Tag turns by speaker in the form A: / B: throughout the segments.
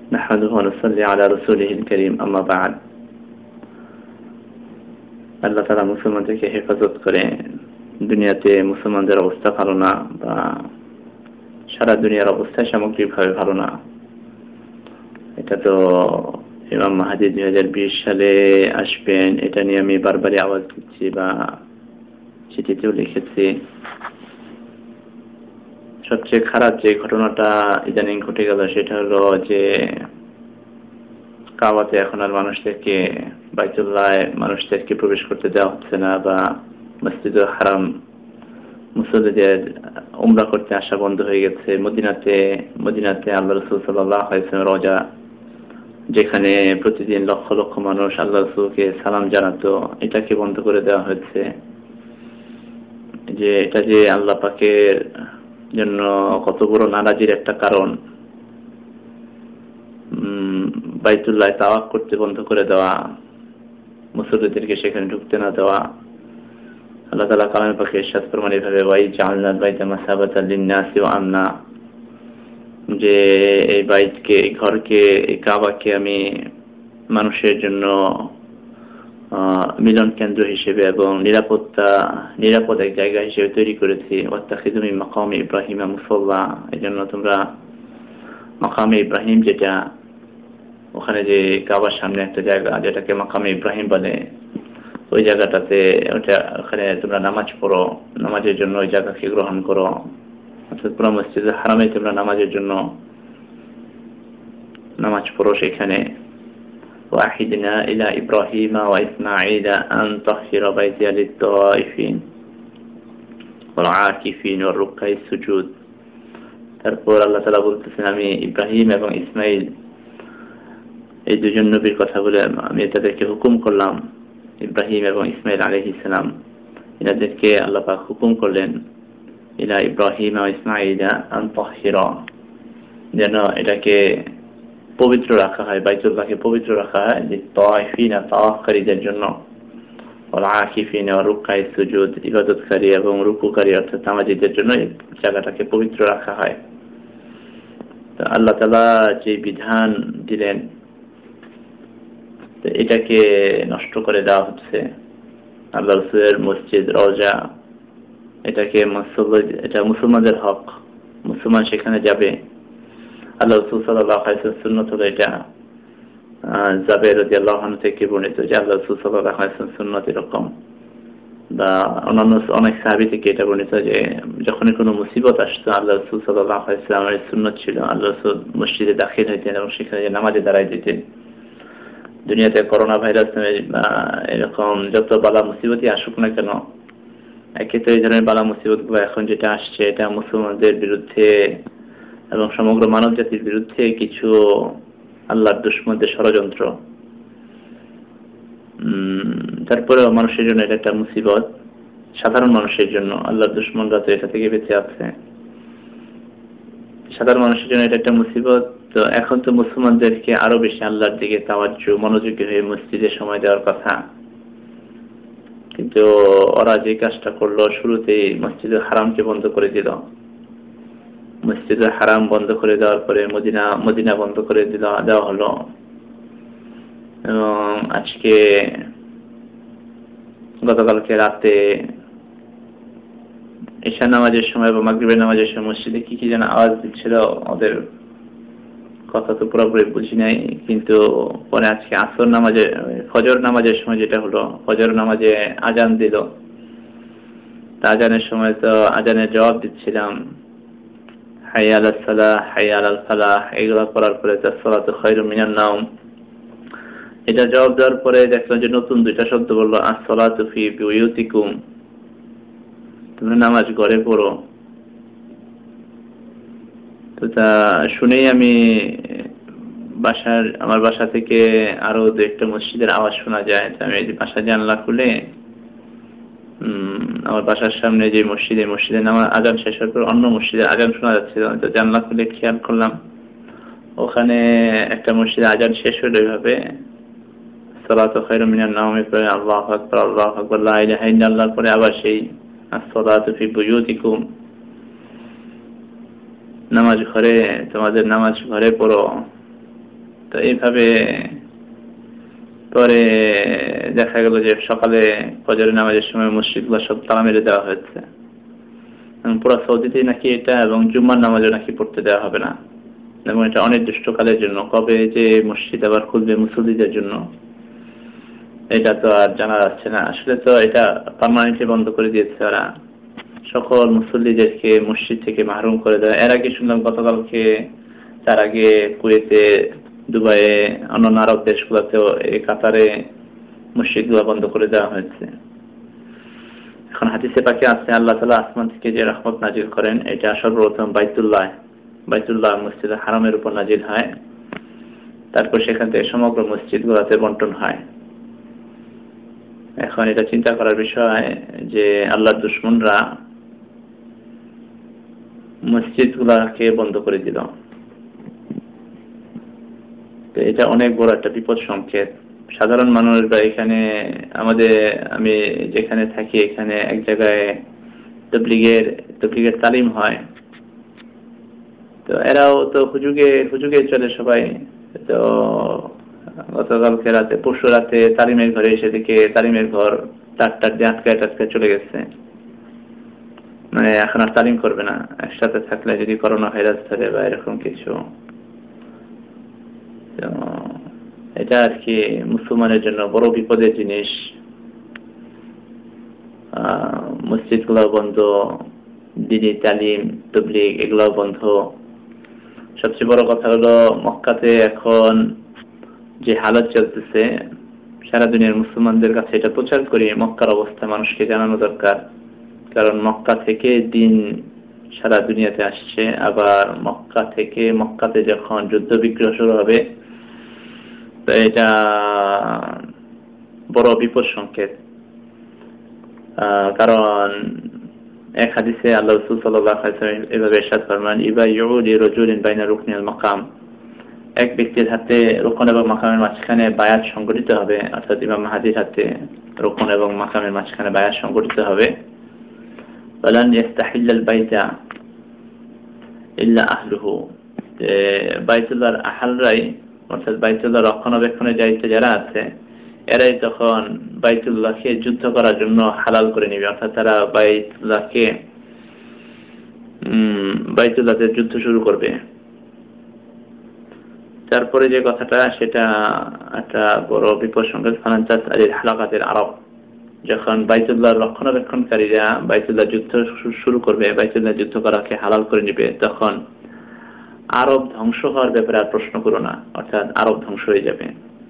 A: نحمده ونصلي على رسوله الكريم أما بعد আল্লাহ তাআলা মুসলমানদেরকে হেফাজত করে দুনিয়াতে মুসলমানদের অবস্থা ভালো না বা সারা দুনিয়ার অবস্থা সামগ্রিকভাবে ভালো না। এটা তো ইমাম মাহদী 2020 সালে আসবেন, এটা নিয়ে আমি বারবারই আওয়াজ দিচ্ছি বা চিঠিতেও লিখেছি। সবচেয়ে খারাপ যে ঘটনাটা ইদানিং ঘটে গেল সেটা হলো যে কাবাতে এখন আর মানুষদেরকে, বাইতুল্লাহ মানুষদেরকে প্রবেশ করতে দেওয়া হচ্ছে না, বা মসজিদুল হারাম মুসল্লিদের উমরা করতে আসা বন্ধ হয়ে গেছে। মদিনাতে আল্লাহ রাসূল সাল্লাল্লাহু আলাইহি ওয়াসাল্লাম রওজা, যেখানে প্রতিদিন লক্ষ লক্ষ মানুষ আল্লাহ রাসূলকে সালাম জানাতো, এটাকে বন্ধ করে দেওয়া হয়েছে। যে এটা যে আল্লাহ পাকের জন্য কত বড় নারাজির একটা কারণ। বাইতুল্লাহ তাওয়াফ করতে বন্ধ করে দেওয়া, মুসল্লিদেরকে সেখানে ঢুকতে না দেওয়া। আল্লাহ তাআলা কালামে পাকে ইরশাদ ফরমান এভাবে, ওয়াই জাআলনাল বাইতা মাসাবাতাল লিন-নাসি ওয়া আমনা, যে এই বাইতকে, এই ঘরকে, এই কাবাকে আমি মানুষের জন্য মিলন কেন্দ্র হিসেবে এবং নিরাপদ এক জায়গা হিসেবে তৈরি করেছি। ওয়াত্তাখিযু মিন মাকামি ইব্রাহিম মুসাল্লা, এই জন্য তোমরা মাকামে ইব্রাহিম, যেটা ওখানে যে কাবার সামনে একটা জায়গা যেটাকে মাকামে ইব্রাহিম বলে, ওই জায়গাটাতে ওখানে তোমরা নামাজ পড়ো, নামাজের জন্য ওই জায়গাকে গ্রহণ করো। অর্থাৎ পুরো মসজিদে হারামে তোমরা নামাজের জন্য নামাজ পড়ো সেখানে। ওয়াহিদনা ইলা ইব্রাহিম ওয়া ইসমাঈল আন তাহহিরা বাইতিয়া লিত-তাওয়াফিন ওয়াল আকিফিন ওয়ার রুকআই সুজুদ। তারপর আল্লাহ তাআলা বলতেছেন, আমি ইব্রাহিম এবং ইসমাঈল এই দুজন নবীর কথা বলে আমি তাদেরকে হুকুম করলাম, ইব্রাহিম এবং ইসমাঈল আলাইহিস সালাম, এনাদেরকে আল্লাহ পাক হুকুম করলেন ইলা ইব্রাহিম ওয়া ইসমাঈল আন তাহহিরা, যেন এটাকে পবিত্র রাখা হয়, বাইতুল্লাহকে পবিত্র রাখা হয় লিত-তাওয়াফিন, তাওয়াফকারীদের জন্য, ওয়াল আকিফিন ওয়া রুকআই সুজুদ, ইবাদতকারী এবং রুকুকারী অর্থাৎ নামাজীদের জন্য এই জায়গাটাকে পবিত্র রাখা হয়। তো আল্লাহ তাআলা যে বিধান দিলেন এটাকে নষ্ট করে দেওয়া হচ্ছে। আল্লাহ রাসূলের মসজিদ রওজা, এটা মুসলমানদের হক, মুসলমান সেখানে যাবে। আল্লাহ রাসূল সাল্লাল্লাহু আলাইহি ওয়াসাল্লাম সুন্নাত হলো এটা। জাবের রাদিয়াল্লাহু আনহু থেকে বর্ণিত যে আল্লাহ রাসূল সাল্লাল্লাহু আলাইহি ওয়াসাল্লাম সুন্নাত এরকম, বা অন্যান্য অনেক সাহাবী থেকে এটা বর্ণিত যে যখনই কোনো মুসিবত আসতো আল্লাহ রাসূল সাল্লাল্লাহু আলাইহি ওয়াসাল্লামের সুন্নাত ছিল আল্লাহ রাসূল মসজিদে দাখিল হইতেন এবং সেখানে নামাজে দাঁড়ায় দিতেন। দুনিয়াতে করোনা ভাইরাস এরকম যত বালা মুসিবতই আসুক না কেন, একে তো এই ধরনের বালা মুসিবতগুলো এখন যেটা আসছে এটা মুসলমানদের বিরুদ্ধে এবং সমগ্র মানব জাতির বিরুদ্ধে কিছু আল্লাহর দুশমনদের ষড়যন্ত্র। তারপরে মানুষের জন্য এটা একটা মুসিবত, সাধারণ মানুষের জন্য। আল্লাহর দুশমনরা তো এটা থেকে বেঁচে আছে, সাধারণ মানুষের জন্য এটা একটা মুসিবত। তো এখন তো মুসলমানদেরকে আরো বেশি আল্লাহর দিকে তাওয়াজ্জু, মনোযোগী হয়ে মসজিদে সময় দেওয়ার কথা, কিন্তু ওরা যে কাজটা করলো, শুরুতেই মসজিদুল হারামকে বন্ধ করে দিল। মসজিদুল হারাম বন্ধ করে দেওয়ার পরে মদিনা বন্ধ করে দেওয়া হলো, এবং আজকে গতকালকে রাতে ঈশা নামাজের সময় বা মাগরিবের নামাজের সময় মসজিদে কি যেন আওয়াজ দিচ্ছিল, ওদের কথা তো পুরোপুরি বুঝি নাই, কিন্তু পরে আজকে আসর নামাজে, ফজর নামাজের সময় যেটা হলো, ফজর নামাজে আজান দিল। আজানের সময় তো আজানের জবাব দিচ্ছিলাম, হাইয়া আলাস সালাহ, হাইয়া আলাল ফালাহ, এগুলো করার পরে আসসালাতু খায়রুম মিনান নাওম, এটা জবাব দেওয়ার পরে দেখলাম যে নতুন দুইটা শব্দ বললো, আসসালাতু ফি বুয়ুতিকুম, তুমি নামাজ ঘরে পড়ো। তো তা শুনেই আমি আমার বাসা থেকে আরো দু একটা মসজিদের আওয়াজ শোনা যায়। আমি বাসা জানলা খুলে আমার বাসার সামনে যে মসজিদে নামাজ আজান শেষ হওয়ার পর অন্য মসজিদে আজান শোনা যাচ্ছিল। তো জানলা খুলে খেয়াল করলাম ওখানে একটা মসজিদে আজান শেষ হলো এইভাবে, সালাতু খায়রুম মিনান নাওমের পরে আল্লাহু আকবার, আল্লাহু আকবার, লা ইলাহা ইল্লাল্লাহর পরে আবার সেই আসসালাতু ফি বুয়ুতিকুম, নামাজ ঘরে, তোমাদের নামাজ ঘরে পড়ো। তো এইভাবে পরে দেখা গেল যে সকালে ফজরের নামাজের সময় মসজিদগুলো সব তালা মেরে দেওয়া হয়েছে। পুরো সৌদিতেই নাকি এটা, এবং জুম্মার নামাজও নাকি পড়তে দেওয়া হবে না, এবং এটা অনির্দিষ্টকালের জন্য। কবে যে মসজিদ আবার খুলবে মুসল্লিদের জন্য এটা তো আর জানা যাচ্ছে না। আসলে তো এটা পার্মানেন্টলি বন্ধ করে দিয়েছে ওরা, সকল মুসল্লিদেরকে মসজিদ থেকে মাহরুম করে দেয়। এর আগে শুনলাম গতকালকে, তার আগে কুয়েতে, দুবাইয়ে, অন্যান্য আরব দেশগুলোতেও, এই কাতারে মসজিদগুলো বন্ধ করে দেওয়া হয়েছে। এখন হাদিসে পাকে আছে আল্লাহ তাআলা আসমান থেকে যে রহমত নাজিল করেন এটা সর্বপ্রথম বাইতুল্লাহ মসজিদে হারামের উপর নাজিল হয়, তারপর সেখান থেকে সমগ্র মসজিদগুলোতে বন্টন হয়। এখন এটা চিন্তা করার বিষয় যে আল্লাহর দুশমনরা মসজিদগুলোকে বন্ধ করে দিল। তো এটা অনেক বড় একটা বিপদ সংকেত। সাধারণ মানুষ বা এখানে আমি যেখানে থাকি এখানে এক জায়গায় তবলিগের তালিম হয়, তো এরাও তো হুজুগে চলে সবাই। তো গতকালকে রাতে, পরশু রাতে তালিমের ঘরে এসে দেখে তালিমের ঘর 4টা দিয়ে আটকে চলে গেছে, মানে এখন আর তালিম করবে না। একসাথে থাকলে যদি করোনা ভাইরাস ধরে বা এরকম কিছু, তো এটা আর কি মুসলমানের জন্য বড় বিপদের জিনিস। মসজিদগুলো বন্ধ, দ্বীনি তালিম, তাবলীগ এগুলো বন্ধ। সবচেয়ে বড় কথা হলো মক্কাতে এখন যে হালত চলতেছে, সারা দুনিয়ার মুসলমানদের কাছে এটা প্রচার করি, মক্কার অবস্থা মানুষকে জানানো দরকার। কারণ মক্কা থেকে দিন সারা দুনিয়াতে আসছে, আবার মক্কাতে যখন যুদ্ধ বিগ্রহ শুরু হবে, তো এটা বড় বিপদ সংকেত। কারণ এক হাদিসে আল্লাহ রাসূল সাল্লাল্লাহু আলাইহি ওয়াসাল্লাম এভাবে ইরশাদ ফরমান, ইবাইউ লিরাজুলিন বাইনা রুকনি আল মাকাম, এক ব্যক্তির হাতে রুকন এবং মাকামের মাঝখানে বায়াত সংগঠিত হবে, অর্থাৎ ইমাম মাহদীর হাতে রুকন এবং মাকামের মাঝখানে বায়াত সংগঠিত হবে। ওয়ালান ইস্তাহিল্লাল বাইতা ইল্লা আহলুহু, বাইতুল্লাহর আহলরাই, অর্থাৎ বাইতুল্লাহ রক্ষণাবেক্ষণের দায়িত্বে যারা আছে এরাই তখন বাইতুল্লাহকে যুদ্ধ করার জন্য হালাল করে নেবে, অর্থাৎ তারা বাইতুল্লাহতে যুদ্ধ শুরু করবে। তারপরে যে কথাটা, সেটা একটা বড় বিপদ সংকেত। ফানান্তাস আলিল হালাকাতের আরব, যখন বাইতুল্লাহ রক্ষণাবেক্ষণকারীরা বাইতুল্লাহ যুদ্ধ শুরু করবে, বাইতুল্লাহ যুদ্ধ করাকে হালাল করে নেবে, তখন আরব ধ্বংস হওয়ার ব্যাপারে আর প্রশ্ন করো না, অর্থাৎ আরব ধ্বংস হয়ে যাবে।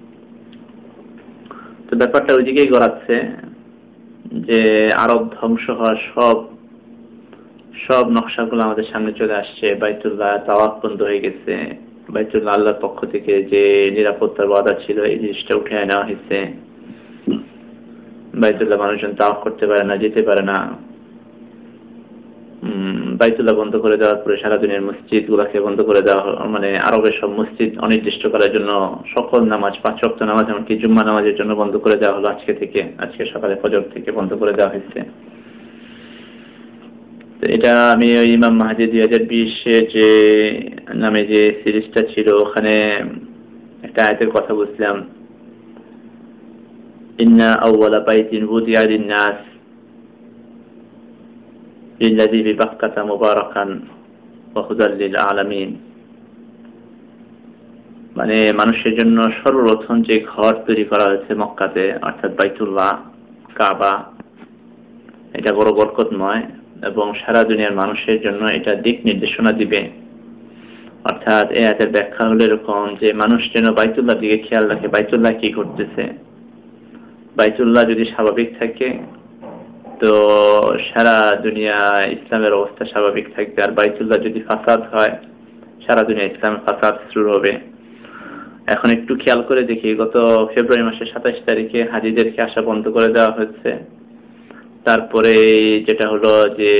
A: তো ব্যাপারটা ওইদিকেই গড়াচ্ছে যে আরব ধ্বংস হওয়ার সব নকশাগুলো আমাদের সামনে চলে আসছে। বাইতুল্লাহ তাওয়াফ বন্ধ হয়ে গেছে, বাইতুল্লাহ আল্লাহর পক্ষ থেকে যে নিরাপত্তার ওয়াদা ছিল এই জিনিসটা উঠে নেওয়া হয়েছে। বাইতুল্লাহ মানুষজন তাওয়াফ করতে পারে না, যেতে পারে না। বাইতুল্লাহ বন্ধ করে দেওয়ার পরে সারা দুনিয়ার মসজিদ গুলাকে বন্ধ করে দেওয়া, মানে আরবের সব মসজিদ অনির্দিষ্টকালের জন্য সকল নামাজ, 5 ওয়াক্ত নামাজ, এমনকি জুম্মা নামাজের জন্য বন্ধ করে দেওয়া হলো। আজকে সকালে ফজর থেকে বন্ধ করে দেওয়া হয়েছে। এটা আমি ওই ইমাম মাহদী 2020 যে নামে যে সিরিজটা ছিল, ওখানে একটা আয়াতের কথা বলছিলাম, ইন্না আউওয়ালা বাইতিন বুদিয়া লিন-নাস লিল্লাযী বিবাক্কাতা মুবারাকান ওয়া হুদাল লিল আলামিন। মানে মানুষের জন্য সর্বপ্রথম যে ঘর তৈরি করা হয়েছে মক্কাতে, অর্থাৎ বাইতুল্লাহ, কাবা, এটা বড় বরকতময় এবং সারা দুনিয়ার মানুষের জন্য এটা দিক নির্দেশনা দিবে। অর্থাৎ এই আয়াতের ব্যাখ্যা হলো এরকম যে মানুষ যেন বাইতুল্লাহর দিকে খেয়াল রাখে, বাইতুল্লাহ কি করতেছে। বাইতুল্লাহ যদি স্বাভাবিক থাকে তো সারা দুনিয়া ইসলামের অবস্থা স্বাভাবিক থাকবে, আর বাইতুল্লাহ যদি ফাসাদ হয় সারা দুনিয়া ইসলামের ফাসাদ শুরু হবে। এখন একটু খেয়াল করে দেখি, গত ফেব্রুয়ারি মাসের 27 তারিখে হাজিদেরকে আসা বন্ধ করে দেওয়া হয়েছে। তারপরে যেটা হলো যে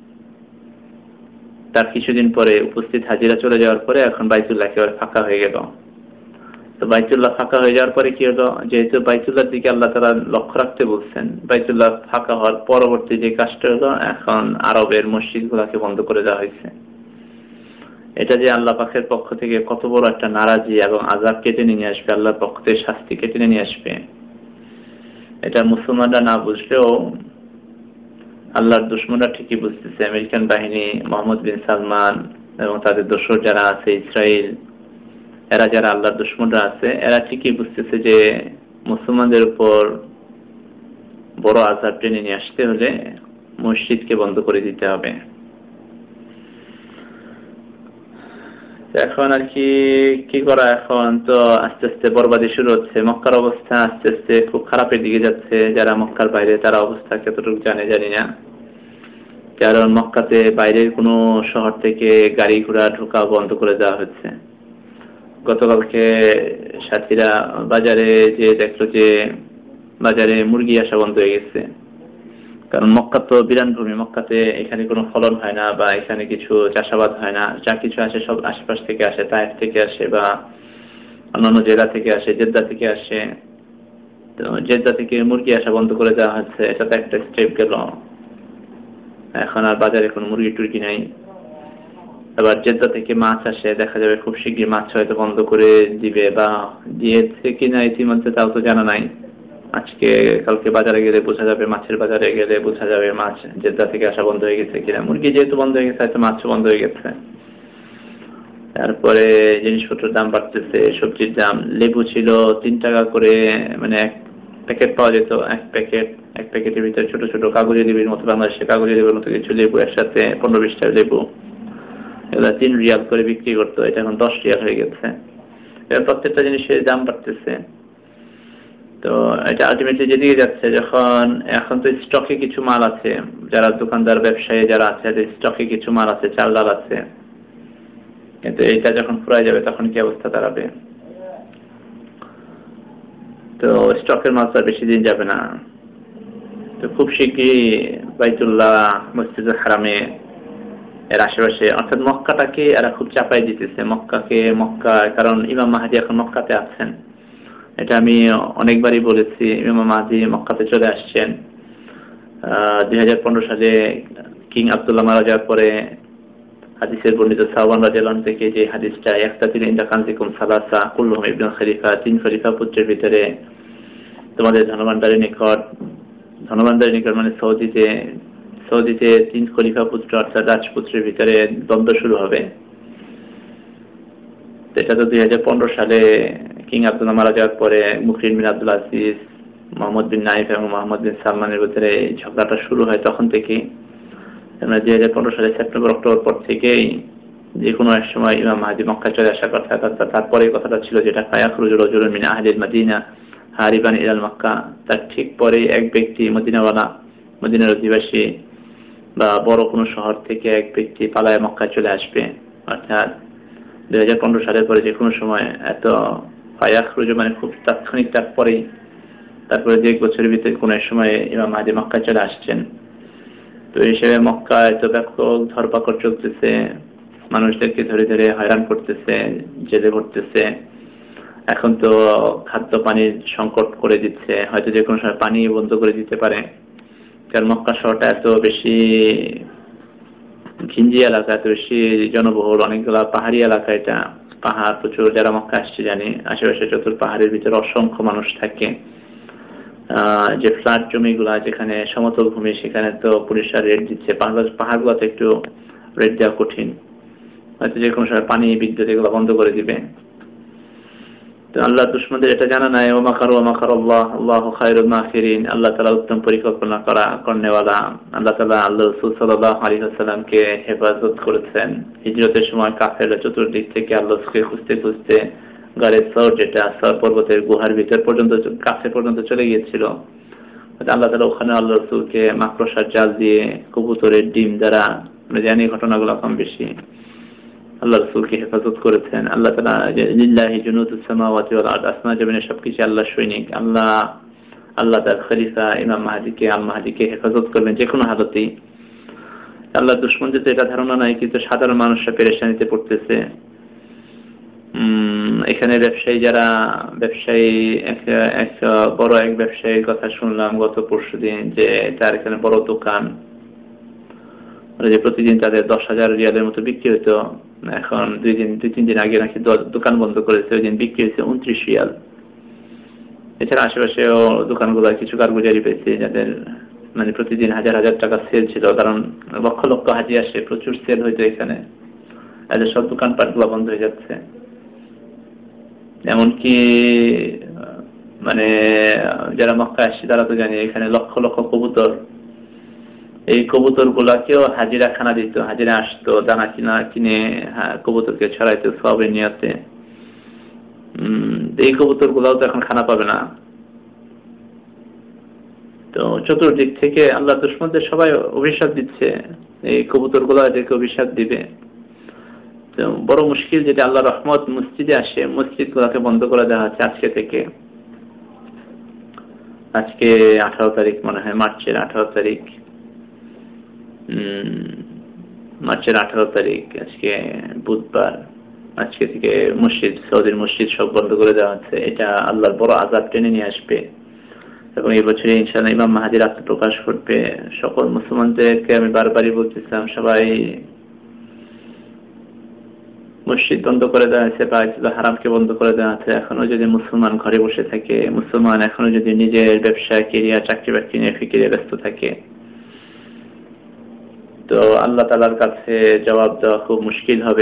A: তার কিছুদিন পরে উপস্থিত হাজিরা চলে যাওয়ার পরে এখন বাইতুল্লাহ একেবারে ফাঁকা হয়ে গেল। তো বাইতুল্লাহ ফাঁকা হয়ে যাওয়ার পরে কি হলো, যেহেতু বাইতুল্লাহর দিকে আল্লাহ তাআলা লক্ষ্য রাখতে বলছেন, বাইতুল্লাহ ফাঁকা হওয়ার পরবর্তী যে কাজটা হলো এখন আরবের মসজিদগুলোকে বন্ধ করে দেওয়া হয়েছে। এটা যে আল্লাহ পাকের পক্ষ থেকে কত বড় একটা নারাজি এবং আযাব কেটে নিয়ে আসবে, আল্লাহর পক্ষ থেকে শাস্তি কেটে নিয়ে আসবে, এটা মুসলমানরা না বুঝলেও আল্লাহর দুশমনরা ঠিকই বুঝতেছে। আমেরিকান বাহিনী, মোহাম্মদ বিন সালমান এবং তাদের দোসর যারা আছে ইসরায়েল, এরা যারা আল্লাহর দুশমনরা আছে, এরা ঠিকই বুঝতেছে যে মুসলমানদের উপর বড় আযাব টেনে নিয়ে আসতে হলে মসজিদকে বন্ধ করে দিতে হবে। এখন আর কি করা, এখন তো আস্তে আস্তে বরবাদি শুরু হচ্ছে। মক্কার অবস্থা আস্তে আস্তে খুব খারাপের দিকে যাচ্ছে। যারা মক্কার বাইরে তারা অবস্থা কতটুকু জানি না, কারণ মক্কাতে বাইরের কোনো শহর থেকে গাড়ি ঘোড়া ঢোকা বন্ধ করে দেওয়া হচ্ছে। গতকালকে সাথীরা বাজারে যে দেখলো যে বাজারে মুরগি আসা বন্ধ হয়ে গেছে, কারণ মক্কা তো বিরান ভূমি, মক্কাতে এখানে কোনো ফলন হয় না বা এখানে কিছু চাষাবাদ হয় না, যা কিছু আসে সব আশেপাশ থেকে আসে, তায়েফ থেকে আসে বা অন্যান্য জেলা থেকে আসে, জেদ্দা থেকে আসে। তো জেদ্দা থেকে মুরগি আসা বন্ধ করে দেওয়া হচ্ছে, এটা তো একটা স্টেপ গেল। এখন আর বাজারে কোনো মুরগি টুরগি নাই। আবার জেদ্দা থেকে মাছ আসে, দেখা যাবে খুব শীঘ্রই মাছ হয়তো বন্ধ করে দিবে বা দিয়েছে কিনা ইতিমধ্যে তাও তো জানা নাই। আজকে কালকে বাজারে গেলে বোঝা যাবে, মাছের বাজারে গেলে বোঝা যাবে মাছ জেদ্দা থেকে আসা বন্ধ হয়ে গেছে কিনা। মুরগি যেহেতু বন্ধ হয়ে গেছে, হয়তো মাছও বন্ধ হয়ে গেছে। তারপরে জিনিসপত্রের দাম বাড়তেছে, সবজির দাম। লেবু ছিল 3 টাকা করে, মানে এক প্যাকেট পাওয়া যেত, এক প্যাকেটের ভিতরে ছোট ছোট কাগজে লেবুর মতো, বাংলাদেশে কাগজে লেবুর মতো কিছু লেবু একসাথে 15-20 টাকা লেবু, এগুলা 3 রিয়াল করে বিক্রি করতো, এটা এখন 10 রিয়াল হয়ে গেছে। এবার প্রত্যেকটা জিনিসের দাম বাড়তেছে। তো এটা আলটিমেটলি যেদিকে যাচ্ছে, যখন এখন তো স্টকে কিছু মাল আছে, যারা দোকানদার ব্যবসায়ী যারা আছে স্টকে কিছু মাল আছে, চাল ডাল আছে, কিন্তু এটা যখন ফুরাই যাবে তখন কি অবস্থা দাঁড়াবে? তো স্টকের মাল তো বেশি দিন যাবে না। তো খুব শীঘ্রই বাইতুল্লাহ, মসজিদুল হারামে, এর আশেপাশে অর্থাৎ মক্কাটাকে এরা খুব চাপাই দিতেছে, মক্কা, কারণ ইমাম মাহদী এখন মক্কাতে আছেন। এটা আমি অনেকবারই বলেছি, ইমাম মাহদী মক্কাতে চলে আসছেন। 2015 সালে কিং আব্দুল্লাহ মারা যাওয়ার পরে হাদিসের বর্ণিত সাওবান রাদিয়াল্লাহু আনহু থেকে যে হাদিসটা, ইয়াক্তাতিল ইনদা কানজিকুম সালাসা কুল্লুহুম ইবনুল খলিফা, 3 খলিফা পুত্রের ভিতরে তোমাদের ধনভাণ্ডারের নিকট মানে সৌদিতে 3 খলিফা পুত্র অর্থাৎ রাজপুত্রের ভিতরে দ্বন্দ্ব শুরু হবে। এটা তো 2015 সালে কিং আব্দুল্লাহ মারা যাওয়ার পরে Muqrin bin Abdul Aziz, Mohammed bin Nayef এবং মোহাম্মদ বিন সালমানের ভিতরে ঝগড়াটা শুরু হয় তখন থেকেই। 2015 সালে সেপ্টেম্বর অক্টোবর পর থেকেই যে কোনো এক সময় ইমাম মাহদী মক্কা চলে আসার কথা। তারপরে কথাটা ছিল যেটা ফায়াখরুজু রাজুলুন মিন আহলিল মাদিনা হারিবান ইলাল মক্কা, তার ঠিক পরে এক ব্যক্তি মদিনার অধিবাসী বা বড় কোনো শহর থেকে এক ব্যক্তি পালায় মক্কায় চলে আসবে। অর্থাৎ 2015 সালের পরে যে কোনো সময়, এত ফায়াখরুজু মানে খুব তাৎক্ষণিক, তারপরে 1 বছরের ভিতরে কোনো এক সময় ইমাম মাহদী মক্কায় চলে আসছেন। তো এই হিসেবে মক্কায় তো ব্যাপক ধরপাকড় চলতেছে, মানুষদেরকে ধরে ধরে হয়রান করতেছে, জেলে ভরতেছে। এখন তো খাদ্য পানির সংকট করে দিচ্ছে, হয়তো যে কোনো সময় পানি বন্ধ করে দিতে পারে। কারণ মক্কা শহরটা এত বেশি ঘিঞ্জি এলাকা, এত বেশি জনবহুল, অনেকগুলা পাহাড়ি এলাকা, এটা পাহাড় প্রচুর। যারা মক্কা আসছে জানি, আশেপাশে চতুর পাহাড়ের ভিতরে অসংখ্য মানুষ থাকে। যে ফ্ল্যাট জমিগুলা, যেখানে সমতল ভূমি, সেখানে তো পুলিশরা রেট দিচ্ছে। পাহাড়গুলোতে একটু রেট দেওয়া কঠিন, হয়তো যে কোনো সময় পানি, বিদ্যুৎ এগুলো বন্ধ করে দিবে। তো আল্লাহ দুশমনদের এটা জানা নাই, ওয়া মাকারু ওয়া মাকারাল্লাহ আল্লাহু খায়রুল মাকিরিন। আল্লাহ তাআলা উত্তম পরিকল্পনা করনেওয়ালা। আল্লাহ তাআলা আল্লাহ রাসূল সাল্লাল্লাহু আলাইহি ওয়াসাল্লামকে হেফাজত করেছেন। হিজরতের সময় কাফেররা চতুর্দিক থেকে আল্লাহকে খুঁজতে গাড়ির সর, যেটা সর পর্বতের গুহার ভিতর পর্যন্ত, কাছে পর্যন্ত চলে গিয়েছিল। আল্লাহ তাআলা ওখানে আল্লাহ রাসূলকে মাকড়সার জাল দিয়ে, কবুতরের ডিম দ্বারা, আমরা জানি ঘটনাগুলো কম বেশি, আল্লাহ রাসূলকে হেফাজত করেছেন। আল্লাহ তাআলা লিল্লাহি জুনুদুস সামাওয়াতি ওয়াল আরদ, আসমান জমিনের সবকিছু আল্লাহর সৈনিক। আল্লাহ তার খলিফা ইমাম মাহদীকে হেফাজত করবেন যে কোনো হালতেই। আল্লাহ দুশমনদের তো এটা ধারণা নাই, কিন্তু সাধারণ মানুষরা পেরেশানিতে পড়তেছে। এখানে বড় এক ব্যবসায়ীর কথা শুনলাম গত পরশুদিন, যে তার এখানে বড় দোকান, যে প্রতিদিন তাদের 10,000 রিয়ালের মতো বিক্রি হতো। এখন দুই তিন দিন আগে নাকি দোকান বন্ধ করেছে, ওই দিন বিক্রি হয়েছে 29 রিয়াল। এছাড়া আশেপাশেও দোকানগুলো কিছু কারগুজারি পেয়েছে যাদের মানে প্রতিদিন হাজার হাজার টাকা সেল ছিল, কারণ লক্ষ লক্ষ হাজি আসে, প্রচুর সেল হইতো এখানে। এদের সব দোকানপাটগুলো বন্ধ হয়ে যাচ্ছে। এমনকি মানে যারা মক্কা আসছে তারা তো জানি এখানে লক্ষ লক্ষ কবুতর, এই কবুতর গুলাকেও হাজিরা খানা দিত। হাজিরা আসতো দানা কিনে কবুতরকে ছড়াইতো সবের নিয়তে। এই কবুতর গুলাও তো এখন খানা পাবে না। তো চতুর্দিক থেকে আল্লাহ দুশমনদের সবাই অভিশাপ দিচ্ছে, এই কবুতর গুলা এদেরকে অভিশাপ দিবে। তো বড় মুশকিল, যেটা আল্লাহ রহমত মসজিদে আসে, মসজিদ গুলাকে বন্ধ করে দেওয়া হচ্ছে আজকে থেকে। আজকে 18 তারিখ মনে হয়, মার্চের 18 তারিখ। মার্চের 18 তারিখ, আজকে বুধবার। আজকে থেকে মসজিদ, সৌদির মসজিদ সব বন্ধ করে দেওয়া হচ্ছে। এটা আল্লাহর বড় আযাব টেনে নিয়ে আসবে এবং এই বছরে ইনশাআল্লাহ ইমাম মাহদীর আত্মপ্রকাশ ঘটবে। সকল মুসলমানদেরকে আমি বারবারই বলতেছিলাম, সবাই মসজিদ বন্ধ করে দেওয়া হয়েছে, বাইতুল হারামকে বন্ধ করে দেওয়া হয়েছে। এখনো যদি মুসলমান ঘরে বসে থাকে, মুসলমান এখনো যদি নিজের ব্যবসা, ক্যারিয়ার, চাকরি বাকরি নিয়ে ফিকিরে ব্যস্ত থাকে, তো আল্লাহ তাআলার কাছে জবাব দেওয়া খুব মুশকিল হবে।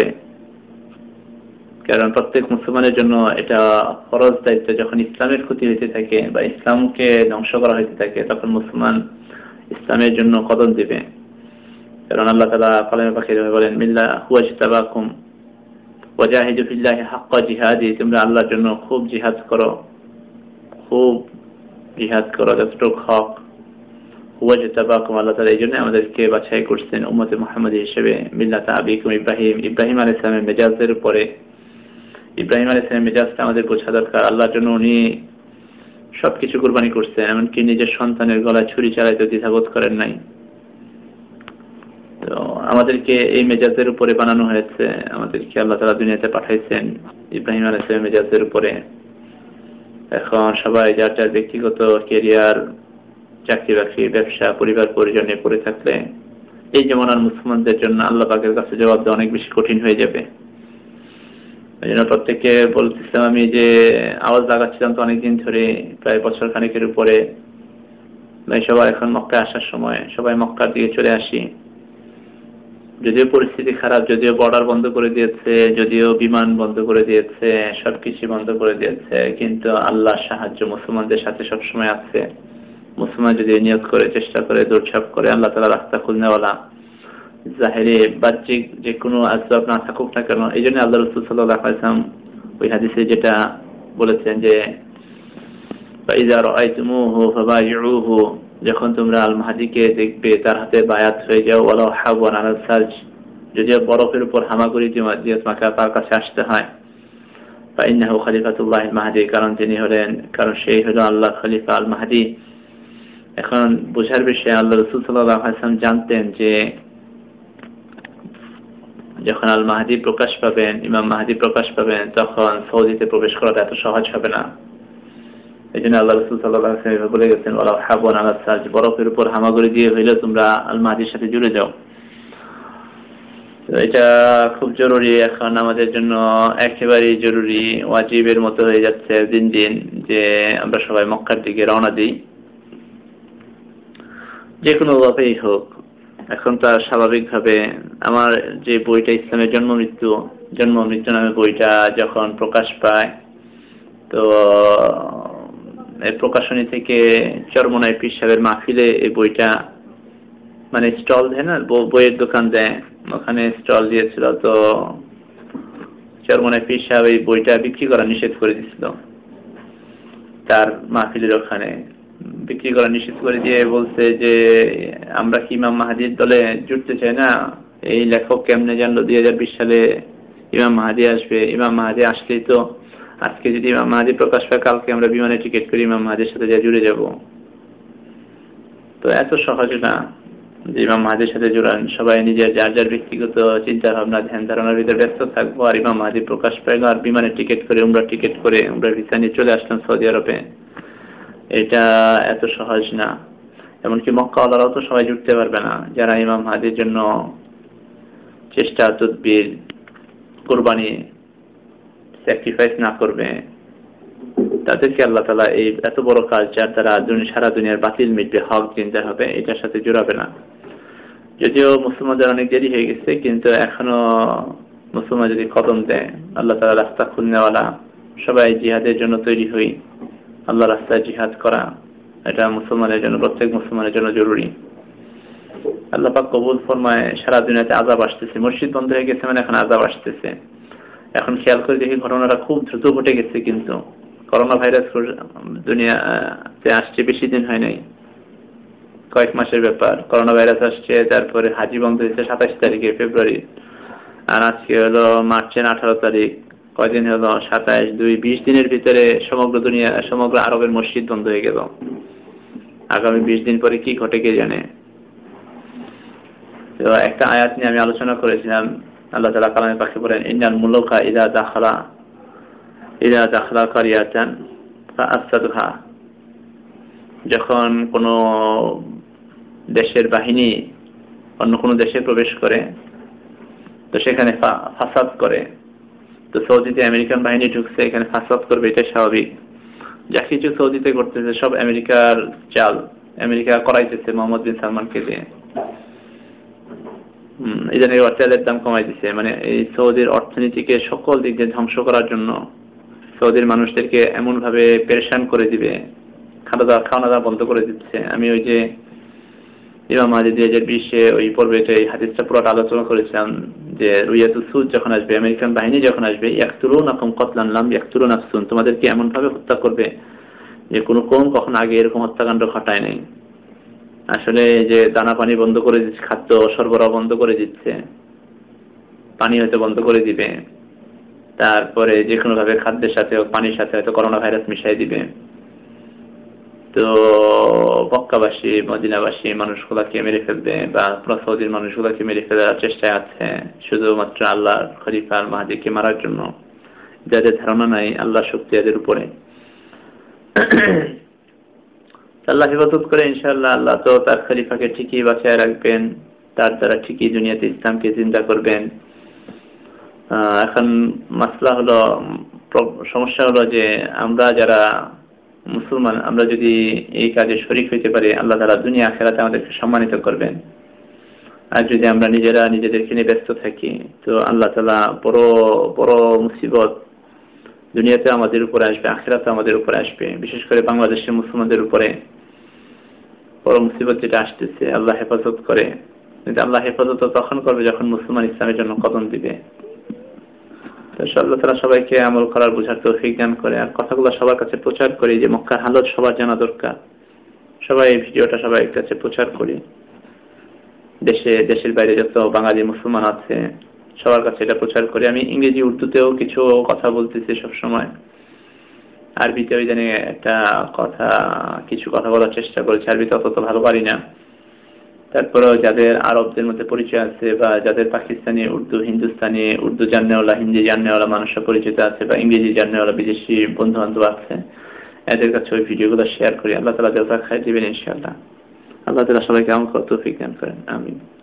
A: কারণ প্রত্যেক মুসলমানের জন্য এটা ফরজ দায়িত্ব, যখন ইসলামের ক্ষতি হইতে থাকে বা ইসলামকে ধ্বংস করা হইতে থাকে, তখন মুসলমান ইসলামের জন্য কদম দিবে। কারণ আল্লাহ তাআলা কালামে পাখির বলেন, মিল্লা হুয়াজতাবাকুম ওয়াজাহিদু ফিল্লাহি হাক্কা জিহাদি, তোমরা আল্লাহর জন্য খুব জিহাদ করো, খুব জিহাদ করো যতটুকু হক। হুয়াজতাবাকুম, আল্লাহ তাআলা এই জন্য আমাদেরকে বাছাই করছেন উম্মতে মুহাম্মাদী হিসেবে। মিল্লাতা আবিকুম ইব্রাহিম, ইব্রাহিম আলাইহিস সালামের মেজাজের উপরে। ইব্রাহিম আলাইহিস সালামের মেজাজটা আমাদের বোঝা দরকার। আল্লাহর জন্য উনি সবকিছু কুরবানি করছেন, এমনকি নিজের সন্তানের গলায় ছুরি চালাইতে দ্বিধাবোধ করেন নাই। তো আমাদেরকে এই মেজাজের উপরে বানানো হয়েছে, আমাদেরকে আল্লাহ তাআলা দুনিয়াতে পাঠাইছেন ইব্রাহিম আলাইহিস সালামের মেজাজের উপরে। এখন সবাই যার যার ব্যক্তিগত ক্যারিয়ার, চাকরি বাকরি, ব্যবসা, পরিবার পরিজন নিয়ে পড়ে থাকলে এই যেমন আর মুসলমানদের জন্য আল্লাহ পাকের কাছে জবাব দেওয়া অনেক বেশি কঠিন হয়ে যাবে। এই জন্য প্রত্যেককে বলতেছিলাম আমি, যে আওয়াজ লাগাচ্ছিলাম তো অনেকদিন ধরে, প্রায় বছর খানেকের উপরে, ভাই সবাই এখন মক্কায় আসার সময়, সবাই মক্কার দিকে চলে আসি। যদিও পরিস্থিতি খারাপ, যদিও বর্ডার বন্ধ করে দিয়েছে, যদিও বিমান বন্ধ করে দিয়েছে, সবকিছু বন্ধ করে দিয়েছে, কিন্তু আল্লাহর সাহায্য মুসলমানদের সাথে সবসময় আছে। মুসলমান যদি নিয়ত করে, চেষ্টা করে, দৌড়ঝাঁপ করে, আল্লাহ তাআলা রাস্তা খুলনেওয়ালা। জাহেরে বাহ্যিক যে কোনো আসবাব না থাকুক না কেন, এই জন্য আল্লাহ রাসূল সাল্লাল্লাহু আলাইহি ওয়াসাল্লাম ওই হাদিসে যেটা বলেছেন যে ফাইযা রাআইতুমুহু ফাবাইউহু, যখন তোমরা আল মাহদীকে দেখবে তার হাতে বায়াত হয়ে যাও। ওয়ালাউ হাওয়ান আলাল সালজ, যদিও বরফের উপর হামাগুড়ি দিয়ে তোমাকে তার কাছে আসতে হয়। ফাইন্নাহু খলিফাতুল্লাহিল মাহদী, কারণ সেই হলো আল্লাহ খলিফা আল মাহদী। এখন বোঝার বিষয়, আল্লাহ রাসূল সাল্লাল্লাহু আলাইহি ওয়াসাল্লাম জানতেন যে যখন আল মাহদী প্রকাশ পাবেন, ইমাম মাহদী প্রকাশ পাবেন, তখন সৌদিতে প্রবেশ করাটা এত সহজ হবে না। এই জন্য আল্লাহ রাসূল সাল্লাল্লাহু আলাইহি ওয়াসাল্লাম বলে গেছেন, ওয়ালাউ হাওয়ান আলাল সালজ, বরফের উপর হামাগুড়ি দিয়ে হইলে তোমরা আল মাহদীর সাথে জুড়ে যাও। এটা খুব জরুরি, এখন আমাদের জন্য একেবারেই জরুরি, ওয়াজিবের মতো হয়ে যাচ্ছে দিন দিন, যে আমরা সবাই মক্কার দিকে রওনা দিই, যে কোনো ভাবেই হোক। এখন তার স্বাভাবিকভাবে আমার যে বইটা ইসলামের জন্ম মৃত্যু নামে বইটা যখন প্রকাশ পায়, তো এই প্রকাশনী থেকে চরমনাই পীর সাহেবের মাহফিলে এই বইটা মানে স্টল দেয় না, বইয়ের দোকান দেয়, ওখানে স্টল দিয়েছিল। তো চরমনাই পীর সাহেব এই বইটা বিক্রি করা নিষেধ করে দিয়েছিল, তার মাহফিলের ওখানে বিক্রি করা নিষেধ করে দিয়ে বলছে যে আমরা কি ইমাম মাহদীর দলে জুড়তে চাই না। এই লেখক কেমনে জানলো 2020 সালে ইমাম মাহদী আসবে? ইমাম মাহদী আসলেই তো, আজকে যদি ইমাম মাহদী প্রকাশ পায়, কালকে আমরা বিমানে টিকিট করে ইমাম মাহদীর সাথে যা জুড়ে যাব। তো এত সহজ না যে ইমাম মাহদীর সাথে জুড়ান। সবাই নিজের যার যার ব্যক্তিগত চিন্তা ভাবনা, ধ্যান ধারণার ভিতরে ব্যস্ত থাকবো, আর ইমাম মাহদী প্রকাশ পায় আর বিমানে টিকিট করে, উমরা ভিসা নিয়ে চলে আসলাম সৌদি আরবে। এটা এত সহজ না। এমনকি মক্কাওয়ালারাও তো সবাই জুটতে পারবে না, যারা ইমাম মাহদীর জন্য চেষ্টা তদবির কোরবানি স্যাক্রিফাইস না করবে, তাদেরকে আল্লাহ তাআলা এই এত বড় কাজ যার দ্বারা সারা দুনিয়ার বাতিল মিটবে, হক জিন্দা হবে, এটার সাথে জোড়াবে না। যদিও মুসলমানদের অনেক দেরি হয়ে গেছে, কিন্তু এখনো মুসলমান যদি কদম দেয়, আল্লাহ তাআলা রাস্তা খুলনেওয়ালা, সবাই জিহাদের জন্য তৈরি হই। আল্লাহ রাস্তায় জিহাদ করা এটা মুসলমানের জন্য, প্রত্যেক মুসলমানের জন্য জরুরি। আল্লাহ পাক কবুল ফরমায়। সারা দুনিয়াতে আযাব আসতেছে, মসজিদ বন্ধ হয়ে গেছে মানে এখন আযাব আসতেছে। এখন খেয়াল করে দেখি ঘটনাটা খুব দ্রুত ঘটে গেছে, কিন্তু করোনা ভাইরাস দুনিয়াতে আসছে বেশি দিন হয় নাই, কয়েক মাসের ব্যাপার। করোনা ভাইরাস আসছে, তারপরে হাজি বন্ধ হয়েছে 27 তারিখে ফেব্রুয়ারি, আর আজকে হলো মার্চের 18 তারিখ। কয়দিন হলো? 27, 2, 20 দিনের ভিতরে সমগ্র আরবের মসজিদ বন্ধ হয়ে গেল। আগামী 20 দিন পরে কি ঘটে কে জানে। তো একটা আয়াত নিয়ে আমি আলোচনা করেছিলাম। আল্লাহ তাআলা কালামে পাকে বলেন, ইন্নাল মুলুকা ইযা দাখালা কারিয়াতান ফাআফসাদুহা। যখন কোনো দেশের বাহিনী অন্য কোনো দেশে প্রবেশ করে, তো সেখানে ফাসাদ করে। তো সৌদিতে আমেরিকান বাহিনী ঢুকছে, এখানে ফাসাদ করবে, এটা স্বাভাবিক। যা কিছু সৌদিতে করতেছে সব আমেরিকার চাল, আমেরিকা করাইতেছে মোহাম্মদ বিন সালমানকে দিয়ে। এই জন্য তেলের দাম কমাই দিচ্ছে, মানে এই সৌদির অর্থনীতিকে সকল দিক দিয়ে ধ্বংস করার জন্য সৌদির মানুষদেরকে এমন ভাবে পেরেশান করে দিবে, খাওয়া দাওয়া বন্ধ করে দিচ্ছে। আমি ওই যে ইমাম মাহদী 2020 ওই পর্বে এই হাদিসটা পুরোটা আলোচনা করেছিলাম যে রুয়াতুস সুদ যখন আসবে, আমেরিকান বাহিনী যখন আসবে, ইয়াকতুলুনাকুম কাতলান লাম ইয়াকতুলু নাফসুন, তোমাদেরকে এমন ভাবে হত্যা করবে যে কোনো কওম কখনো আগে এরকম হত্যাকাণ্ড ঘটায় নাই। আসলে যে দানা পানি বন্ধ করে দিচ্ছে, খাদ্য সরবরাহ বন্ধ করে দিচ্ছে, পানি হয়তো বন্ধ করে দিবে, তারপরে যে কোনো ভাবে খাদ্যের সাথে পানির সাথে হয়তো করোনা ভাইরাস মিশাই দিবে। তো মক্কাবাসী মদিনাবাসী মানুষগুলাকে মেরে ফেলবে, বা সৌদির মানুষগুলাকে মেরে ফেলার চেষ্টায় আছে শুধুমাত্র আল্লাহর খলিফা আল মাহদীকে মারার জন্য। যাদের ধারণা নাই আল্লাহর শক্তি এদের উপরে। আল্লাহ হেফাজত করে ইনশাআল্লাহ। আল্লাহ তো তার খলিফাকে ঠিকই বাঁচিয়ে রাখবেন, তার দ্বারা ঠিকই দুনিয়াতে ইসলামকে জিন্দা করবেন। এখন মাসলা হলো, সমস্যা হলো যে আমরা যারা মুসলমান, আমরা যদি এই কাজে শরীক হইতে পারি, আল্লাহ তাআলা দুনিয়া আখিরাতে আমাদেরকে সম্মানিত করবেন। আর যদি আমরা নিজেদেরকে নিয়ে ব্যস্ত থাকি, তো আল্লাহ তাআলা বড় বড় মুসিবত দুনিয়াতে আমাদের উপরে আসবে, আখিরাতে আমাদের উপরে আসবে। বিশেষ করে বাংলাদেশের মুসলমানদের উপরে বড় মুসিবত যেটা আসতেছে, আল্লাহ হেফাজত করে। কিন্তু আল্লাহ হেফাজত তখন করবে যখন মুসলমান ইসলামের জন্য কদম দিবে। তো আল্লাহ তাআলা সবাইকে আমল করার বোঝার তৌফিক দান করে, আর কথাগুলো সবার কাছে প্রচার করি, যে মক্কার হালত সবার জানা দরকার। সবাই এই ভিডিওটা সবার কাছে প্রচার করি, দেশের বাইরে যত বাঙালি মুসলমান আছে সবার কাছে এটা প্রচার করি। আমি ইংরেজি উর্দুতেও কিছু কথা বলতেছি সব সময়, আরবিতেও জানি কিছু কথা বলার চেষ্টা করেছি। আরবিতে অত ভালো পারি না, তারপরেও যাদের আরবদের মধ্যে পরিচয় আছে, বা যাদের পাকিস্তানি উর্দু, হিন্দুস্তানি উর্দু জাননেওয়ালা, হিন্দি জাননেওয়ালা মানুষরা পরিচিত আছে, বা ইংরেজি জাননেওয়ালা বিদেশি বন্ধু বান্ধব আছে, এদের কাছে ওই ভিডিওগুলো শেয়ার করি। আল্লাহ তাআলা জাযা খাইর দিবেন ইনশাআল্লাহ। আল্লাহ তাআলা সবাইকে আমল করার তৌফিক দান করেন। আমিন।